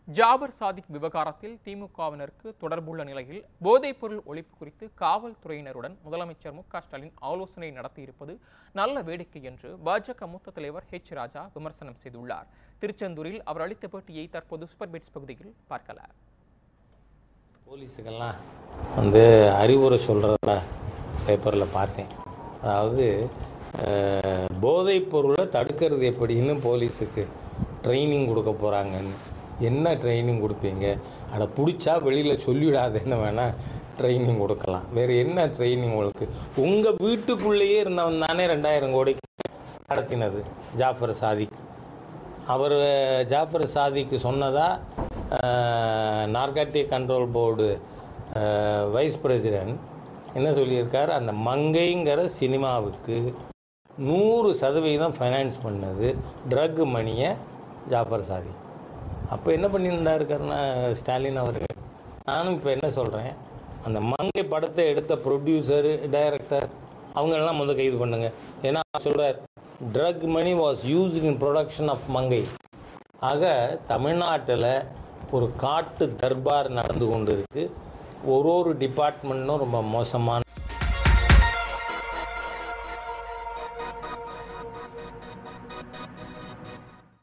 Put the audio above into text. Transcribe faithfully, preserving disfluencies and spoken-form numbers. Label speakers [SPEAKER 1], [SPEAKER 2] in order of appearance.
[SPEAKER 1] ஜாபர் சாதிக் விவகாரத்தில் திமுகவினருக்கு தொடர்புள்ள நிலையில் போதைப்பொருள் ஒழிப்பு குறித்து காவல்துறையினருடன் முதலமைச்சர் மு க ஸ்டாலின் ஆலோசனை நடத்தியிருப்பது நல்ல வேடிக்கை என்று பாஜக மூத்த தலைவர் ஹெச் ராஜா விமர்சனம் செய்துள்ளார். திருச்செந்தூரில் அவர் அளித்த பேட்டியை தற்போது சூப்பர் பீட்ஸ் பகுதியில் பார்க்கலாம்.
[SPEAKER 2] போலீஸுக்கெல்லாம் வந்து அறிவுரை சொல்கிறத பேப்பரில் பார்த்தேன். அதாவது போதைப் பொருளை தடுக்கிறது எப்படின்னு போலீஸுக்கு ட்ரைனிங் கொடுக்க போகிறாங்கன்னு. என்ன ட்ரைனிங் கொடுப்பீங்க? அதை பிடிச்சா வெளியில் சொல்லிவிடாதுன்னு வேணால் ட்ரைனிங் கொடுக்கலாம். வேறு என்ன ட்ரைனிங் உங்களுக்கு? உங்கள் வீட்டுக்குள்ளேயே இருந்தவன் தானே ரெண்டாயிரம் கோடிக்கு நடத்தினது ஜாஃபர் சாதிக். அவர் ஜாஃபர் சாதிக்கு சொன்னதா narcotic control board vice president என்ன சொல்லியிருக்கார்? அந்த மங்கைங்கிற சினிமாவுக்கு நூறு சதவீதம் ஃபைனான்ஸ் பண்ணது ட்ரக் மணியை ஜாஃபர் சாதிக். அப்போ என்ன பண்ணியிருந்தாருக்காருன்னா ஸ்டாலின் அவர். நானும் இப்போ என்ன சொல்கிறேன், அந்த மங்கை படத்தை எடுத்த ப்ரொடியூசரு டைரக்டர் அவங்களெல்லாம் முதல் கைது பண்ணுங்க. ஏன்னா சொல்கிறார் drug money was used in production of Mangai. ஆக தமிழ்நாட்டில் ஒரு காட்டு தர்பார் நடந்து கொண்டு இருக்குது. ஒரு ஒரு டிபார்ட்மெண்ட்டும் ரொம்ப மோசமான